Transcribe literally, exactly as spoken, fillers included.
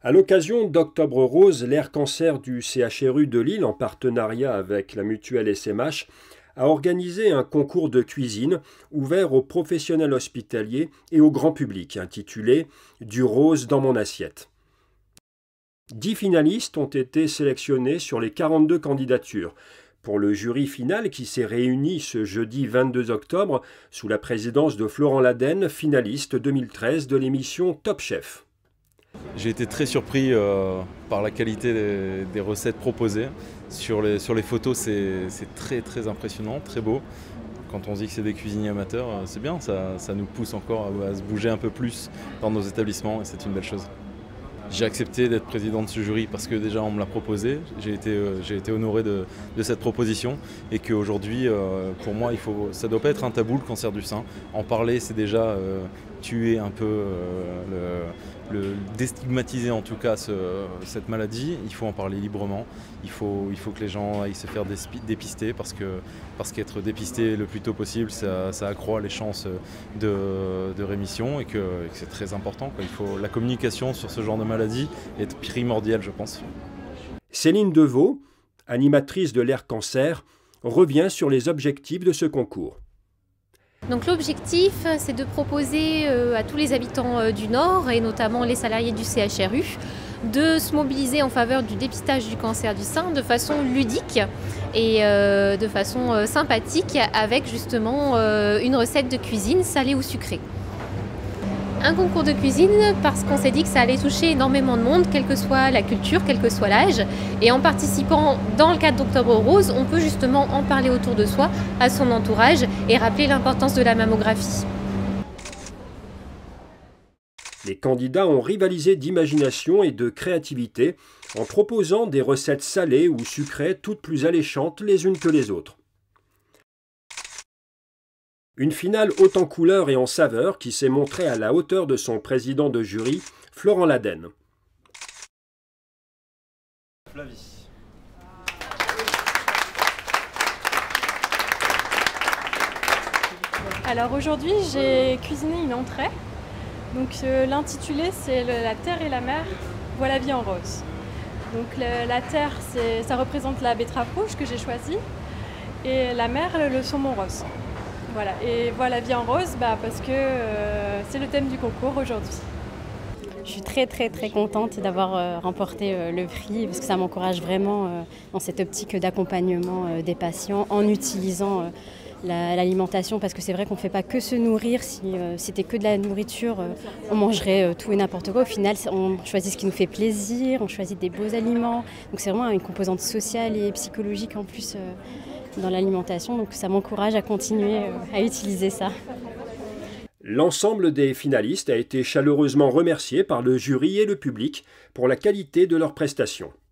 À l'occasion d'Octobre Rose, l'Air Cancer du C H R U de Lille, en partenariat avec la mutuelle S M H, a organisé un concours de cuisine ouvert aux professionnels hospitaliers et au grand public, intitulé « Du rose dans mon assiette ». Dix finalistes ont été sélectionnés sur les quarante-deux candidatures. Pour le jury final qui s'est réuni ce jeudi vingt-deux octobre sous la présidence de Florent Laden, finaliste deux mille treize de l'émission Top Chef. J'ai été très surpris euh, par la qualité des, des recettes proposées. Sur les, sur les photos, c'est très très impressionnant, très beau. Quand on dit que c'est des cuisiniers amateurs, c'est bien, ça, ça nous pousse encore à, à se bouger un peu plus dans nos établissements et c'est une belle chose. J'ai accepté d'être président de ce jury parce que déjà on me l'a proposé, j'ai été, euh, j'ai été honoré de, de cette proposition et qu'aujourd'hui euh, pour moi il faut, ça ne doit pas être un tabou le cancer du sein. En parler c'est déjà euh, tuer un peu, euh, le, le déstigmatiser en tout cas ce, cette maladie. Il faut en parler librement, il faut, il faut que les gens aillent se faire dépister parce que parce qu'être dépisté le plus tôt possible ça, ça accroît les chances de, de rémission et que, et que c'est très important, quoi. Il faut, la communication sur ce genre de maladie est primordiale je pense. Céline Deveau, animatrice de l'Air Cancer, revient sur les objectifs de ce concours. Donc l'objectif, c'est de proposer à tous les habitants du Nord, et notamment les salariés du C H R U, de se mobiliser en faveur du dépistage du cancer du sein de façon ludique et de façon sympathique, avec justement une recette de cuisine salée ou sucrée. Un concours de cuisine parce qu'on s'est dit que ça allait toucher énormément de monde, quelle que soit la culture, quel que soit l'âge. Et en participant dans le cadre d'Octobre Rose, on peut justement en parler autour de soi, à son entourage, et rappeler l'importance de la mammographie. Les candidats ont rivalisé d'imagination et de créativité en proposant des recettes salées ou sucrées toutes plus alléchantes les unes que les autres. Une finale haute en couleurs et en saveurs qui s'est montrée à la hauteur de son président de jury, Florent Laden. Flavie. Alors aujourd'hui j'ai cuisiné une entrée. Donc euh, l'intitulé c'est La terre et la mer, voit la vie en rose. Donc le, la terre ça représente la betterave rouge que j'ai choisie et la mer le saumon rose. Voilà, et voilà la vie en rose bah, parce que euh, c'est le thème du concours aujourd'hui. Je suis très très très contente d'avoir euh, remporté euh, le prix parce que ça m'encourage vraiment euh, dans cette optique d'accompagnement euh, des patients en utilisant euh, l'alimentation, parce que c'est vrai qu'on ne fait pas que se nourrir. Si euh, c'était que de la nourriture, euh, on mangerait euh, tout et n'importe quoi. Au final, on choisit ce qui nous fait plaisir, on choisit des beaux aliments. Donc c'est vraiment une composante sociale et psychologique en plus euh, dans l'alimentation. Donc ça m'encourage à continuer euh, à utiliser ça. L'ensemble des finalistes a été chaleureusement remercié par le jury et le public pour la qualité de leurs prestations.